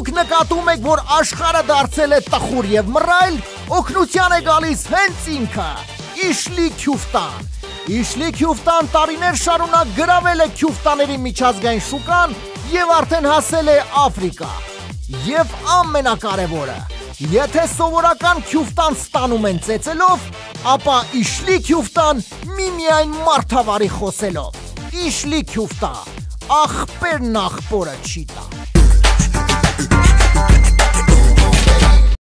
դուք նկատում եք, որ աշխարհը դարձել է տխուր եւ մռայլ, օգնության է գալիս հենց ինքը՝ Իշլի Քյուֆտան։ Իշլի Քյուֆտան տարիներ շարունակ գրավել է քյուֆտաների միջազգային շուկան եւ արդեն հասել է Աֆրիկա։ Եվ ամենակարևորը, եթե սովորական քյուֆտան ստանում են ծեծելով, ապա Իշլի Քյուֆտան միմիայն մարդավարի խոսելով։ Իշլի Քյուֆտա, ախպերն ախպորը չի տա։